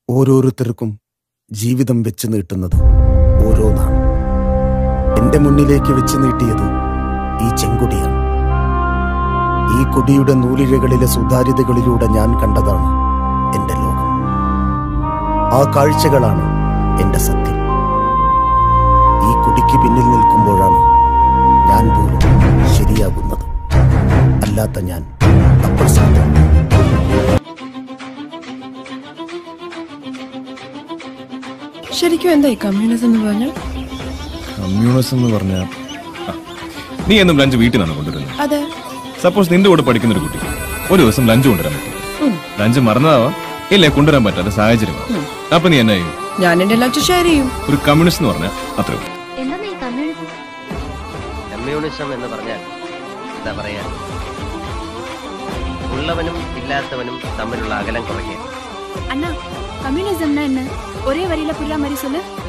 ഓരോരുത്തർക്കും ജീവിതം വെച്ച് നീട്ടുന്നത് ഓരോന്നാണ്. എന്റെ മുന്നിലേക്ക് വെച്ച് നീട്ടിയത് ഈ ചെങ്കൊടിയാണ്. ഈ കൊടിയുടെ നൂലിഴകളിലെ സുതാര്യതകളിലൂടെ ഞാൻ കണ്ടതാണ് എന്റെ ലോകം. ആ കാഴ്ചകളാണ് എന്റെ സത്യം. ഈ കൊടിക്ക് പിന്നിൽ നിൽക്കുമ്പോഴാണ് ഞാൻ പോലും ശരിയാകുന്നത്. അല്ലാത്ത ഞാൻ അപ്രസക്തം. ശരിക്കും എന്തായി കമ്മ്യൂണിസം എന്ന് പറഞ്ഞാൽ? കമ്മ്യൂണിസം എന്ന് പറഞ്ഞാൽ നീ എന്നും ലഞ്ച് വീട്ടിൽ നിന്നാണ് കൊണ്ടുവരുന്നത്. അതെ. സപ്പോസ് നിന്റെ കൂടെ പഠിക്കുന്ന ഒരു കുട്ടി ഒരു ദിവസം ലഞ്ച് കൊണ്ടുവരാൻ പറ്റും. ലഞ്ച് മറന്നതാവാം, ഇല്ലേ കൊണ്ടുവരാൻ പറ്റാത്ത സാഹചര്യമാണ്. അപ്പൊ നീ എന്നാ ചെയ്യും? ഞാൻ എന്റെ ലഞ്ച് ഷെയർ ചെയ്യും. ഒരു കമ്മ്യൂണിസ്റ്റ് എന്ന് പറഞ്ഞാൽ അത്രേ ഉള്ളൂ. കമ്മ്യൂണിസം എന്ന് പറഞ്ഞാൽ എന്താ പറയാ, ഉള്ളവനും ഇല്ലാത്തവനും തമ്മിലുള്ള അകലം കുറയ്ക്കുക. அண்ணா கம்யூனிசம்னா என்ன? ஒரே வரியில புரியுற மாதிரி சொல்லு.